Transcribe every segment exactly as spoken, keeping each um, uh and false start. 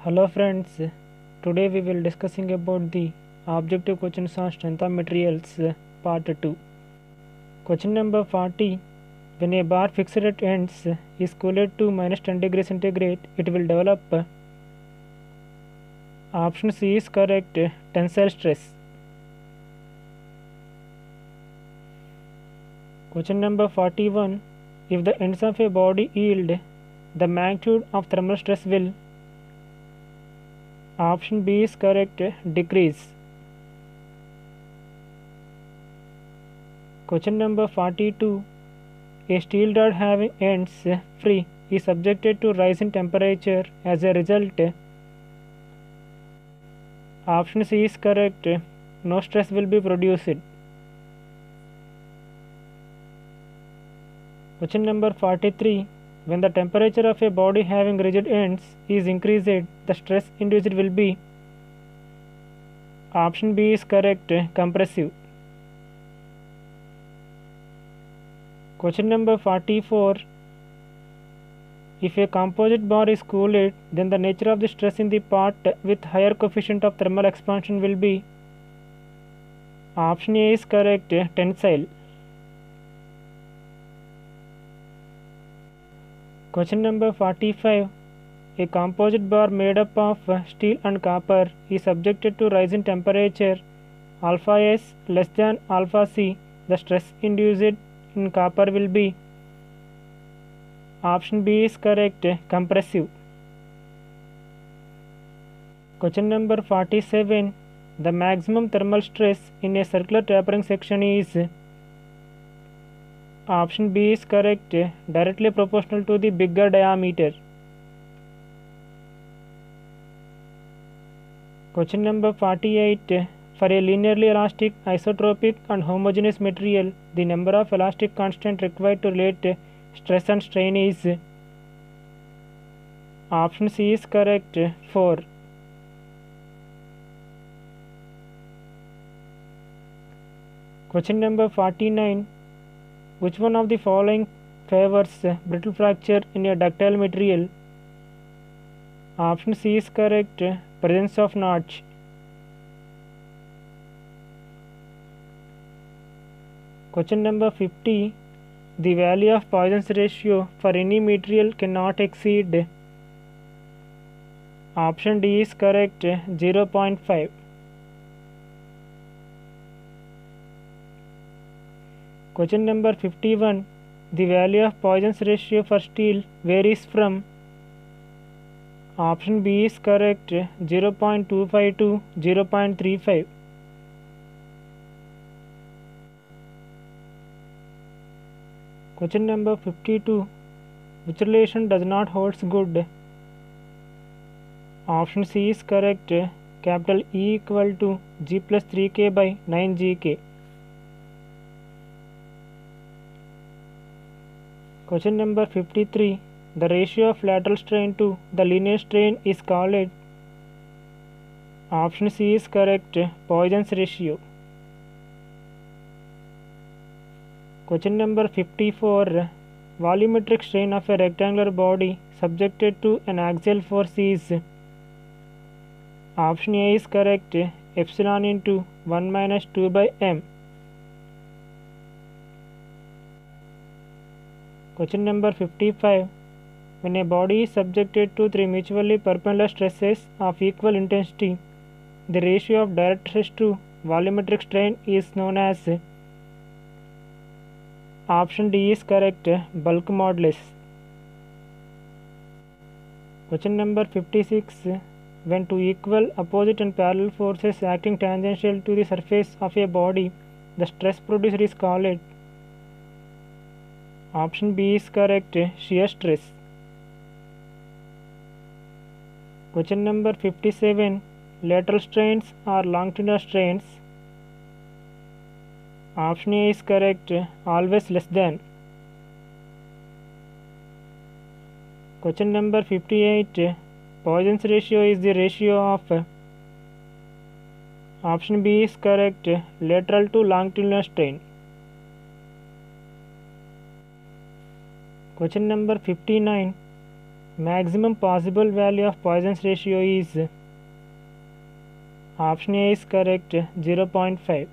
Hello friends, today we will discussing about the objective questions on strength of materials part two. Question number forty. When a bar fixed at ends is cooled to minus ten degrees centigrade, it will develop. Option C is correct, tensile stress. Question number forty-one. If the ends of a body yield, the magnitude of thermal stress will. Option B is correct, decrease. Question number forty-two. A steel rod having ends free is subjected to rise in temperature as a result. Option C is correct, no stress will be produced. Question number forty-three. When the temperature of a body having rigid ends is increased, the stress induced will be. Option B is correct, compressive. Question number forty-four. If a composite bar is cooled, then the nature of the stress in the part with higher coefficient of thermal expansion will be. Option A is correct, tensile. Question number forty-five. A composite bar made up of steel and copper is subjected to rise in temperature alpha S less than alpha C. The stress induced in copper will be. Option B is correct, compressive. Question number forty-seven. The maximum thermal stress in a circular tapering section is. Option B is correct, directly proportional to the bigger diameter. Question number forty-eight. For a linearly elastic, isotropic and homogeneous material, the number of elastic constant required to relate stress and strain is. Option C is correct, four. Question number forty-nine. Which one of the following favors brittle fracture in a ductile material? Option C is correct, presence of notch. Question number fifty. The value of Poisson's ratio for any material cannot exceed. Option D is correct, zero point five. Question number fifty-one. The value of Poisson's ratio for steel varies from. Option B is correct, zero point two five to zero point three five. Question number fifty-two. Which relation does not holds good? Option C is correct, capital E equal to G plus three K by nine G K. Question number fifty-three. The ratio of lateral strain to the linear strain is called. Option C is correct, Poisson's ratio. Question number fifty-four. Volumetric strain of a rectangular body subjected to an axial force is. Option A is correct, epsilon into one minus two by m. Question number fifty-five. When a body is subjected to three mutually perpendicular stresses of equal intensity, the ratio of direct stress to volumetric strain is known as. Option D is correct, bulk modulus. Question number fifty-six. When two equal, opposite and parallel forces acting tangential to the surface of a body, the stress produced is called. Option B is correct, shear stress. Question number fifty-seven. Lateral strains or longitudinal strains? Option A is correct, always less than. Question number fifty-eight. Poisson's ratio is the ratio of. Option B is correct, lateral to longitudinal strain. Question number fifty-nine. maximum possible value of Poisson's ratio is, option A is correct, zero point five.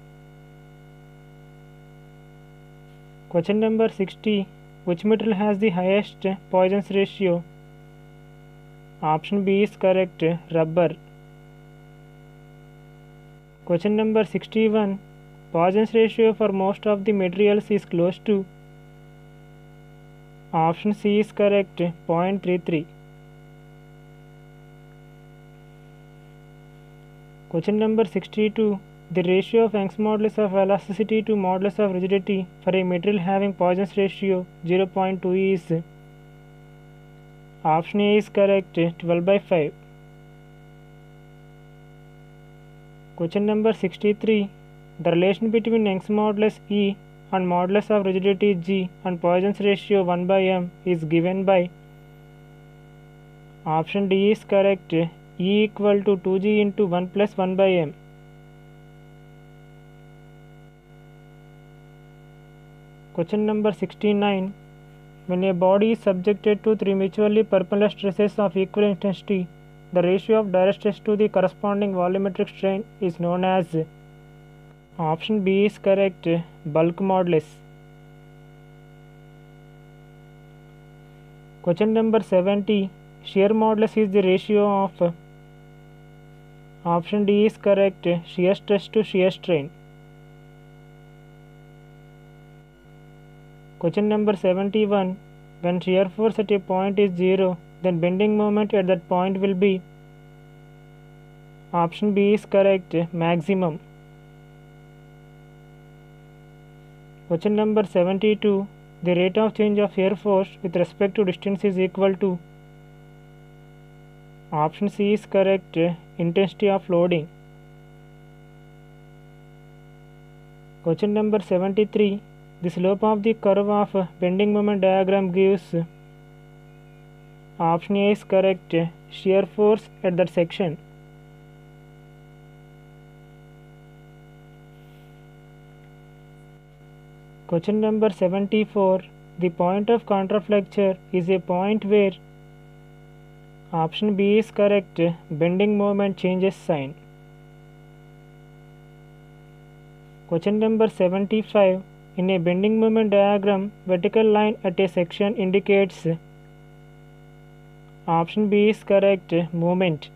Question number sixty. Which metal has the highest Poisson's ratio? Option B is correct, rubber. Question number sixty-one. Poisson's ratio for most of the materials is close to. Option C is correct, zero point three three. Question number sixty-two. The ratio of Young's modulus of elasticity to modulus of rigidity for a material having Poisson's ratio zero point two is. Option A is correct, twelve by five. Question number sixty-three. The relation between Young's modulus E and modulus of rigidity G and Poisson's ratio one by m is given by. Option D is correct, E equal to two G into one plus one by m. Question number sixty-nine. When a body is subjected to three mutually perpendicular stresses of equal intensity, the ratio of direct stress to the corresponding volumetric strain is known as. Option B is correct, bulk modulus. Question number seventy. Shear modulus is the ratio of. Option D is correct, shear stress to shear strain. Question number seventy-one. When shear force at a point is zero, then bending moment at that point will be. Option B is correct, maximum. Question number seventy-two. The rate of change of shear force with respect to distance is equal to. Option C is correct, intensity of loading. Question number seventy-three. The slope of the curve of bending moment diagram gives. Option A is correct, shear force at that section. Question number seventy-four. The point of contraflexure is a point where. Option B is correct, bending moment changes sign. Question number seventy-five. In a bending moment diagram, vertical line at a section indicates. Option B is correct, movement.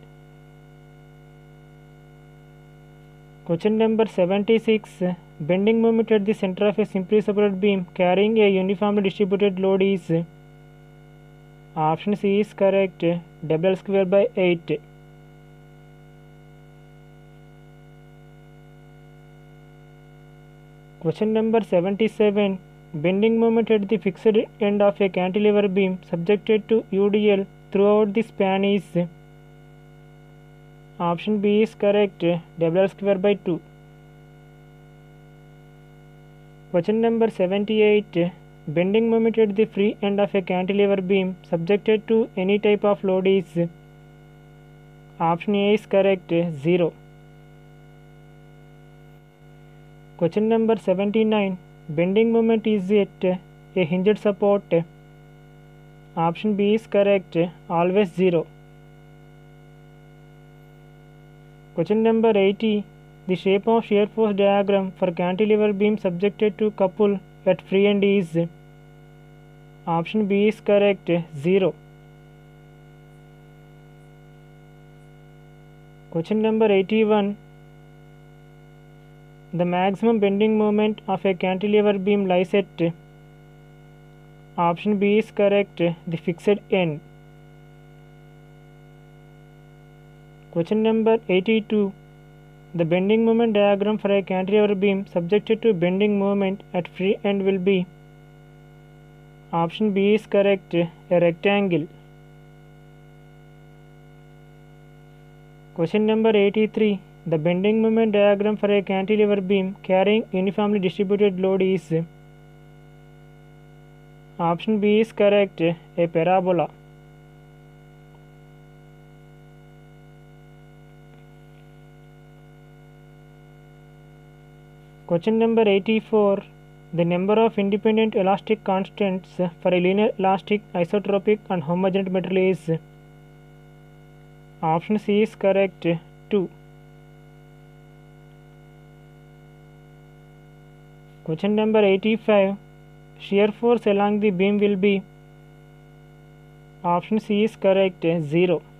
Question number seventy-six. Bending moment at the center of a simply supported beam carrying a uniformly distributed load is. Option C is correct, W L square by eight. Question number seventy-seven. Bending moment at the fixed end of a cantilever beam subjected to U D L throughout the span is. Option B is correct, W L square by two. Question number seventy-eight. Bending moment at the free end of a cantilever beam subjected to any type of load is. Option A is correct, zero. Question number seventy-nine. Bending moment is at a hinged support. Option B is correct, always zero. Question number eighty. The shape of shear force diagram for cantilever beam subjected to couple at free end is. Option B is correct, zero. Question number eighty-one. The maximum bending moment of a cantilever beam lies at. Option B is correct, the fixed end. Question number eighty-two. The bending moment diagram for a cantilever beam subjected to bending moment at free end will be. Option B is correct, a rectangle. Question number eighty-three. The bending moment diagram for a cantilever beam carrying uniformly distributed load is. Option B is correct, a parabola. Question number eighty-four. The number of independent elastic constants for a linear elastic isotropic and homogeneous material is option C is correct, two. Question number eighty-five. Shear force along the beam will be option C is correct, zero.